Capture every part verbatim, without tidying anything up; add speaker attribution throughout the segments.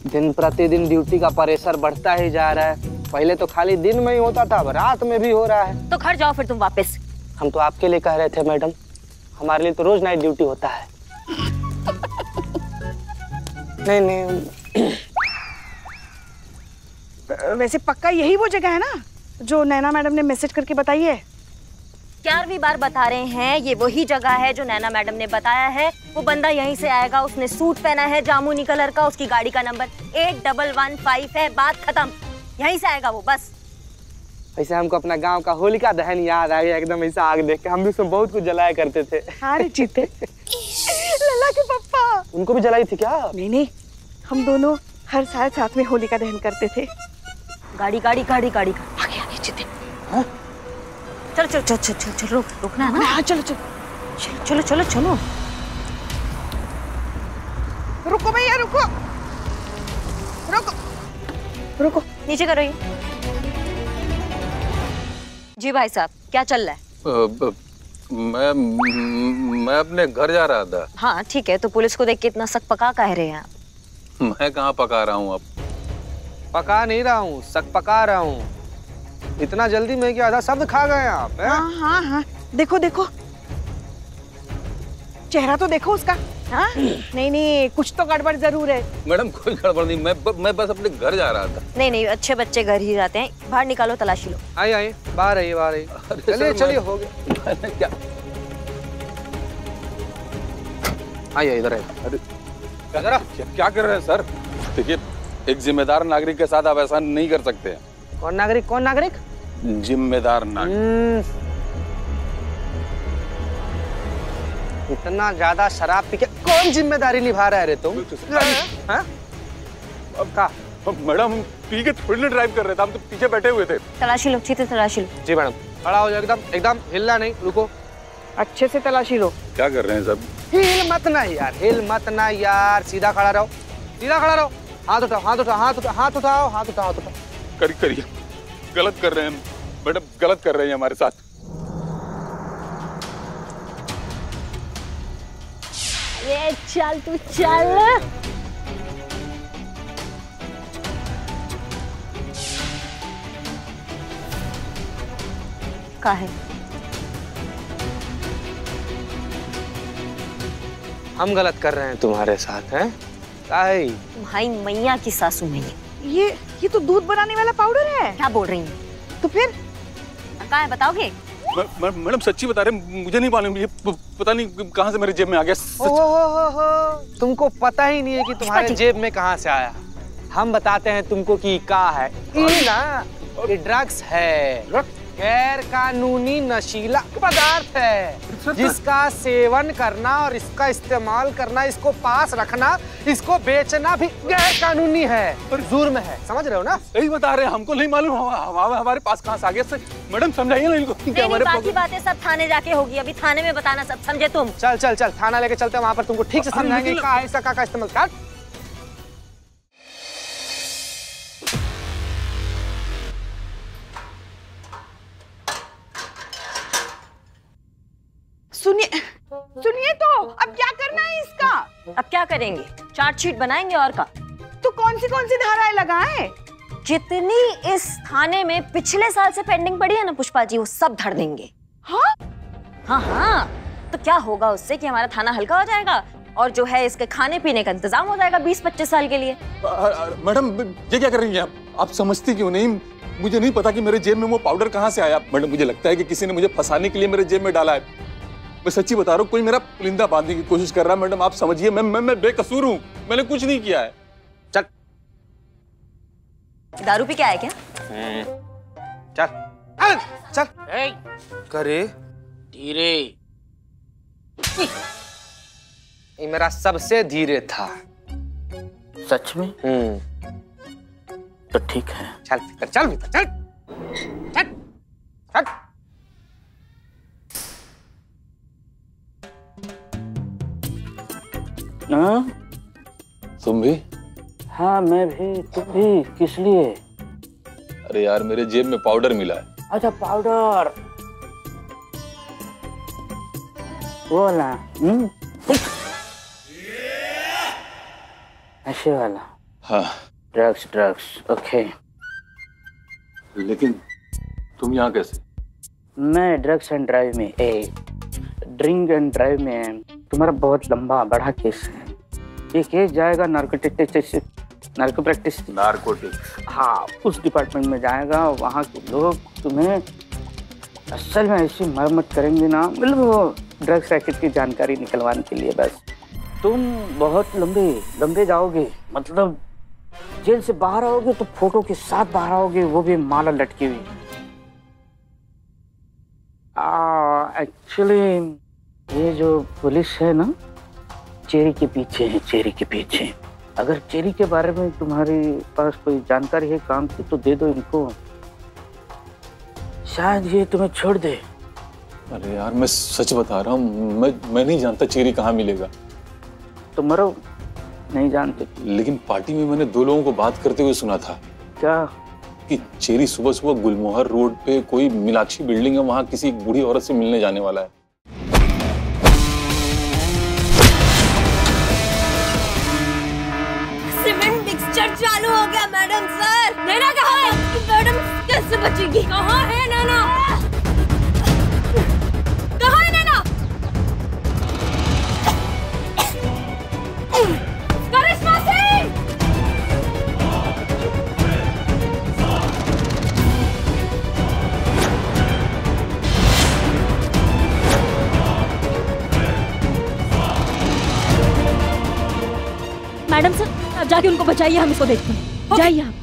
Speaker 1: दिन प्रतिदिन ड्यूटी का प्रेशर बढ़ता ही जा रहा है। पहले तो खाली दिन में ही होता था, अब रात में भी हो रहा है।
Speaker 2: तो घर जाओ फिर तुम वापस।
Speaker 1: हम तो आपके लिए कह रहे थे मैडम, हमारे लिए तो रोज नाइट ड्यूटी होता है। नहीं नहीं
Speaker 3: वैसे पक्का यही वो जगह है ना जो नैना मैडम ने मैसेज करके बताई है?
Speaker 2: ग्यारहवीं बार बता रहे हैं, ये वही जगह है जो नैना मैडम ने बताया है। वो बंदा यहीं से आएगा, उसने सूट पहना है जामुनी कलर का, उसकी गाड़ी का number eight double one five है, बात खत्म। यहीं से आएगा वो, बस।
Speaker 1: ऐसे हमको अपना गांव का होलिका दहन याद आ गया एकदम, ऐसा आग देख के। हम भी उसमें बहुत कुछ जलाया करते थे।
Speaker 3: हाँ रे जीते। लला के पप्पा
Speaker 1: उनको भी जलाई थी क्या?
Speaker 3: नहीं नहीं, हम दोनों हर साल साथ में होलिका दहन करते थे।
Speaker 2: गाड़ी गाड़ी गाड़ी गाड़ी
Speaker 3: आगे आगे जीते।
Speaker 2: हाँ? चलो चलो चलो चलो चलो, रुकना है ना?
Speaker 3: हाँ चलो चलो
Speaker 2: चलो चलो चलो।
Speaker 3: रुको भैया रुको रुको रुको,
Speaker 2: नीचे करो ये। जी भाई साहब, क्या चल रहा है?
Speaker 4: मैं मैं अपने घर जा रहा था।
Speaker 2: हाँ ठीक है, तो पुलिस को देख के इतना सक पका कह रहे हैं आप?
Speaker 4: मैं कहाँ पका रहा हूँ अब?
Speaker 1: पका नहीं रहा हूँ, सक पका रहा हूँ। इतना जल्दी में क्या आधा शब्द खा गए आप?
Speaker 3: हाँ हाँ हाँ, देखो देखो चेहरा तो देखो उसका। हाँ? नहीं नहीं, कुछ तो गड़बड़ जरूर है।
Speaker 4: मैडम कोई गड़बड़ नहीं, मैं मैं बस अपने घर जा रहा था।
Speaker 2: नहीं नहीं, अच्छे बच्चे घर ही जाते हैं। बाहर निकालो, तलाशी लो।
Speaker 1: आइए आइए, बाहर आइए बाहर आइए। चलिए चलिए, हो गया।
Speaker 4: क्या
Speaker 1: आइए इधर आइए।
Speaker 4: अरे क्या, क्या कर रहे हैं सर? देखिए, एक जिम्मेदार नागरिक के साथ आप ऐसा नहीं कर सकते हैं।
Speaker 1: कौन नागरिक? कौन नागरिक?
Speaker 4: जिम्मेदार नागरिक।
Speaker 1: इतना ज्यादा शराब पी के कौन जिम्मेदारी निभा रहा है रे तुम? हाँ?
Speaker 4: अब का? मैडम हम पी के थोड़ी ना ड्राइव कर रहे थे, हम तो पीछे बैठे हुए थे।
Speaker 2: तलाशी लो, चीते तलाशी लो।
Speaker 1: जी मैडम, खड़ा हो जाओ एकदम, एकदम हिलना नहीं, रुको।
Speaker 3: अच्छे से तलाशी लो।
Speaker 4: क्या कर रहे हैं सब?
Speaker 1: हिल मत ना यार, हिल मत ना यार, सीधा खड़ा रहो, सीधा खड़ा रहो। हाथ उठाओ, हाथ उठाओ, हाथ उठाओ, हाथ उठाओ, हाथ उठाओ, हाथ उठाओ।
Speaker 4: करिए करिए, गलत कर रहे हैं मैडम, गलत कर रहे हैं हमारे साथ।
Speaker 2: ये चल तू चल। का है?
Speaker 1: हम गलत कर रहे हैं तुम्हारे साथ, हैं? काहे?
Speaker 2: तुम्हारी मैया की सासू मैया।
Speaker 3: ये ये तो दूध बनाने वाला पाउडर है।
Speaker 2: क्या बोल रही हैं?
Speaker 3: तो फिर
Speaker 2: क्या है, बताओगे?
Speaker 4: मैडम सच्ची बता रहे, मुझे नहीं मालूम, ये पता नहीं कहाँ से मेरे जेब में आ गया।
Speaker 1: ओ हो हो हो, तुमको पता ही नहीं है कि तुम्हारे जेब में कहाँ से आया। हम बताते हैं तुमको कि क्या है। ये ना, ये ड्रग्स है, गैर कानूनी नशीला पदार्थ है, जिसका सेवन करना और इसका इस्तेमाल करना, इसको पास रखना, इसको बेचना भी गैर कानूनी है, जुर्म है। समझ रहे हो ना?
Speaker 4: सही बता रहे हैं, हमको नहीं मालूम हमारे पास कहाँ से आ गया। मैडम समझाइए ना इनको।
Speaker 2: नहीं, बाकी बातें सब थाने जाके होगी, अभी थाने में बताना सब, समझे तुम?
Speaker 1: चल चल चल, थाना लेके चलते हैं, वहाँ पर तुमको ठीक से समझाएंगे क्या है इसका का इस्तेमाल कर।
Speaker 3: सुनिए सुनिए, तो अब क्या करना है इसका?
Speaker 2: अब क्या करेंगे? चार्जशीट बनाएंगे और का।
Speaker 3: तो कौन सी कौन सी धाराएं लगाएं?
Speaker 2: जितनी इस थाने में पिछले साल से पेंडिंग पड़ी है ना पुष्पा जी, वो सब धर देंगे।
Speaker 3: हाँ
Speaker 2: हाँ हाँ, तो क्या होगा उससे कि हमारा थाना हल्का हो जाएगा और जो है इसके खाने पीने का इंतजाम हो जाएगा बीस पच्चीस साल के लिए।
Speaker 4: मैडम ये क्या कर रही हैं आप? आप समझती क्यों नहीं? मुझे नहीं पता कि मेरे जेब में वो पाउडर कहाँ से आया। मैडम मुझे लगता है कि किसी ने मुझे फंसाने के लिए मेरे जेब में डाला है। मैं सच्ची बता रहा हूँ, कोई मेरा पुलिंदा बांधने की कोशिश कर रहा है। मैडम आप समझिए, मैं मैं मैं बेकसूर हूँ, मैंने कुछ नहीं किया है।
Speaker 1: चल,
Speaker 2: दारू पी के आया क्या?
Speaker 1: चल चल करे
Speaker 5: धीरे।
Speaker 1: ये मेरा सबसे धीरे था।
Speaker 5: सच में?
Speaker 1: हम्म,
Speaker 5: तो ठीक है।
Speaker 1: चल भीतर, चल भीतर, चल चल चल।
Speaker 5: हाँ?
Speaker 4: तुम भी?
Speaker 5: हाँ मैं भी, तुम भी? किस लिए?
Speaker 4: अरे यार मेरे जेब में पाउडर मिला है।
Speaker 5: अच्छा पाउडर, वो वाला? हम्म, ऐसे वाला?
Speaker 4: हाँ।
Speaker 5: Drugs drugs okay.
Speaker 4: लेकिन तुम यहाँ कैसे? मैं
Speaker 5: ड्रग्स एंड ड्राइव में ए ड्रिंक एंड ड्राइव में तुम्हारा बहुत लंबा बड़ा केस है। ये केस जाएगा नार्कोटिक्स नार्को प्रैक्टिस
Speaker 4: नार्कोटिक्स
Speaker 5: हाँ, उस डिपार्टमेंट में जाएगा। वहाँ के लोग तुम्हें असल में ऐसी मरम्मत करेंगे ना, मतलब वो ड्रग्स रैकेट की जानकारी निकलवाने के लिए। बस तुम बहुत लंबे लंबे जाओगे, मतलब जेल से बाहर आओगे तो फोटो के साथ बाहर आओगे, वो भी माला लटकी हुई। एक्चुअली ये जो पुलिस है ना, चेरी के पीछे है, चेरी के पीछे। अगर चेरी के बारे में तुम्हारे पास कोई जानकारी है काम की तो दे दो इनको, शायद ये तुम्हें छोड़ दे।
Speaker 4: अरे यार मैं सच बता रहा हूँ, मैं मैं नहीं जानता चेरी कहाँ मिलेगा।
Speaker 5: तो मरो, नहीं जानते।
Speaker 4: लेकिन पार्टी में मैंने दो लोगों को बात करते हुए सुना था।
Speaker 5: क्या?
Speaker 4: कि चेरी सुबह सुबह गुलमोहर रोड पे कोई मीनाक्षी बिल्डिंग है, वहाँ किसी बूढ़ी औरत से मिलने जाने वाला है।
Speaker 2: सीमेंट मिक्सचर चालू हो गया मैडम सर। नैना कहाँ है? मैडम कैसे बचेगी? कहाँ है नैना? कहाँ है नैना? करिश्मा सिंह!
Speaker 6: मैडम सर, आप जाके उनको बचाइए, हम इसको देखते हैं। जाइए आप।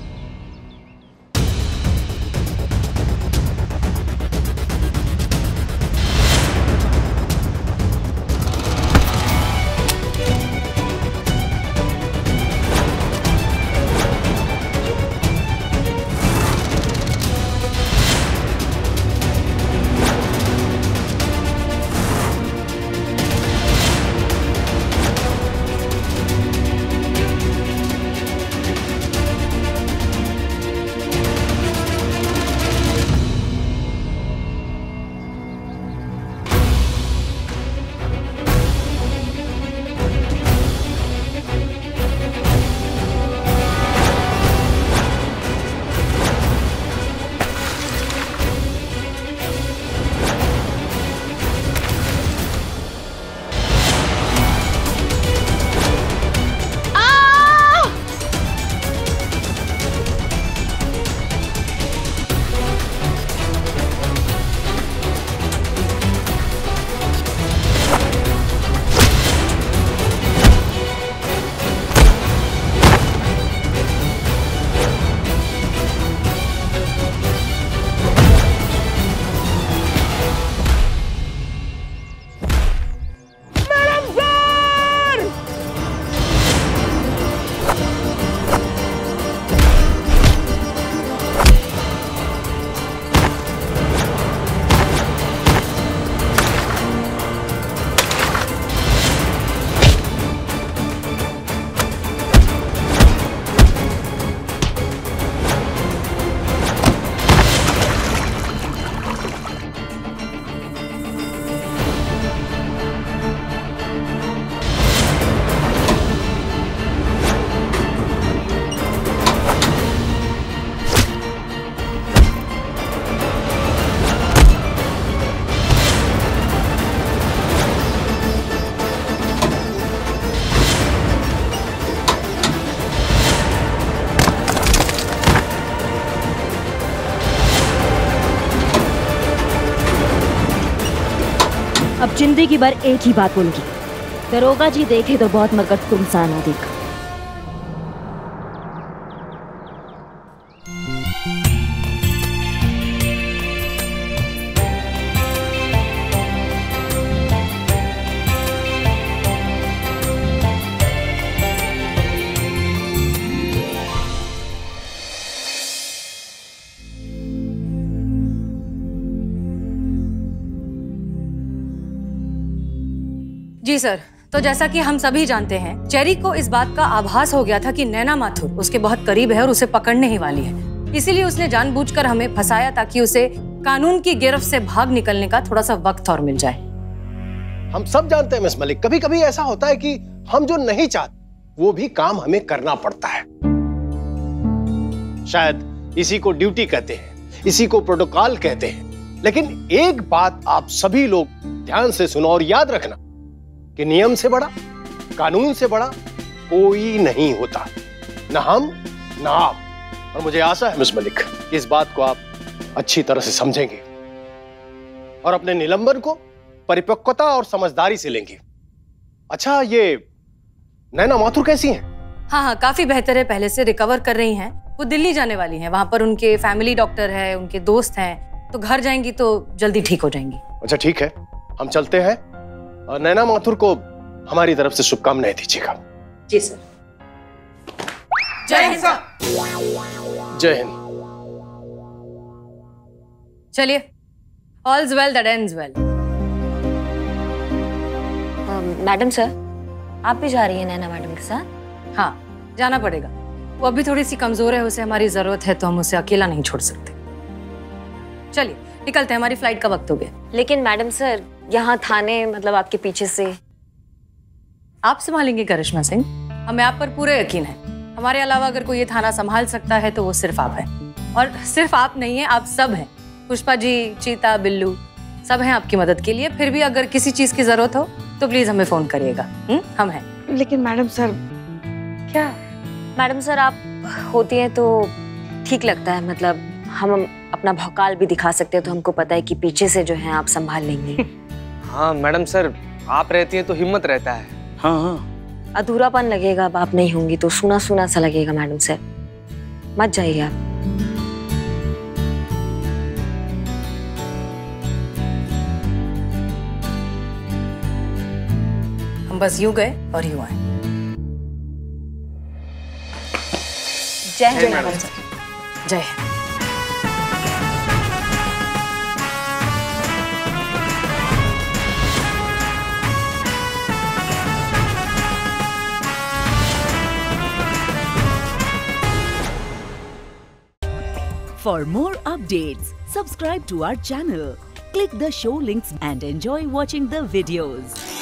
Speaker 6: अब जिंदगी भर एक ही बात बोलूंगी, दरोगा जी देखे तो बहुत मगर तुम सा ना देखा।
Speaker 7: जी सर, तो जैसा कि हम सभी जानते हैं, चेरी को इस बात का आभास हो गया था कि नैना माथुर उसके बहुत करीब है और उसे पकड़ने ही वाली है। इसीलिए उसने जानबूझकर हमें फंसाया ताकि उसे कानून की गिरफ्त से भाग निकलने का थोड़ा सा वक्त और मिल जाए।
Speaker 8: हम सब जानते हैं मिस मलिक, कभी कभी ऐसा होता है कि हम जो नहीं चाहते वो भी काम हमें करना पड़ता है। शायद इसी को ड्यूटी कहते हैं, इसी को प्रोटोकॉल कहते हैं। लेकिन एक बात आप सभी लोग ध्यान से सुनो और याद रखना कि नियम से बड़ा, कानून से बड़ा कोई नहीं होता, ना हम ना आप। और मुझे आशा है मिस मलिक कि इस बात को आप अच्छी तरह से समझेंगे और अपने निलंबन को परिपक्वता और समझदारी से लेंगे। अच्छा, ये नैना माथुर कैसी हैं?
Speaker 7: हाँ हाँ काफी बेहतर है, पहले से रिकवर कर रही हैं। वो दिल्ली जाने वाली हैं, वहां पर उनके फैमिली डॉक्टर है, उनके दोस्त हैं, तो घर जाएंगी तो जल्दी ठीक हो जाएंगी।
Speaker 8: अच्छा ठीक है, हम चलते हैं और नैना माथुर को हमारी तरफ से शुभकामनाएं दीजिएगा।
Speaker 7: जी सर। जय हिंद सर।
Speaker 8: जय हिंद।
Speaker 7: चलिए, all's well that ends well.
Speaker 2: Madam sir, आप भी जा रही हैं नैना मैडम के साथ?
Speaker 7: हाँ, जाना पड़ेगा। वो अभी थोड़ी सी कमजोर है, उसे हमारी जरूरत है, तो हम उसे अकेला नहीं छोड़ सकते। चलिए निकलते हैं, हमारी फ्लाइट का वक्त हो गया।
Speaker 2: लेकिन मैडम सर, यहाँ थाने मतलब आपके पीछे से
Speaker 7: आप संभालेंगे करिश्मा सिंह, हमें आप पर पूरे यकीन है। हमारे अलावा अगर कोई ये थाना संभाल सकता है तो वो सिर्फ आप हैं। और सिर्फ आप नहीं है, आप सब हैं। पुष्पा जी, चीता, बिल्लू सब हैं आपकी मदद के लिए। फिर भी अगर किसी चीज की जरूरत हो तो प्लीज हमें फोन करिएगा। हुँ? हम हैं।
Speaker 3: लेकिन मैडम सर,
Speaker 2: क्या? मैडम सर, आप होती हैं तो ठीक लगता है, मतलब हम अपना भौकाल भी दिखा सकते हैं, तो हमको पता है कि पीछे से जो है आप संभाल लेंगे।
Speaker 1: हाँ मैडम सर, आप रहती हैं तो हिम्मत रहता है।
Speaker 4: हाँ हाँ,
Speaker 2: अधूरापन लगेगा, अब आप नहीं होंगी तो सुना सुना सा लगेगा। मैडम सर मत जाइए आप।
Speaker 7: हम बस यूं गए और यूं आए।
Speaker 2: जय हिंद मैडम सर।
Speaker 7: जय Hind.
Speaker 9: For more updates, subscribe to our channel, click the show links and enjoy watching the videos.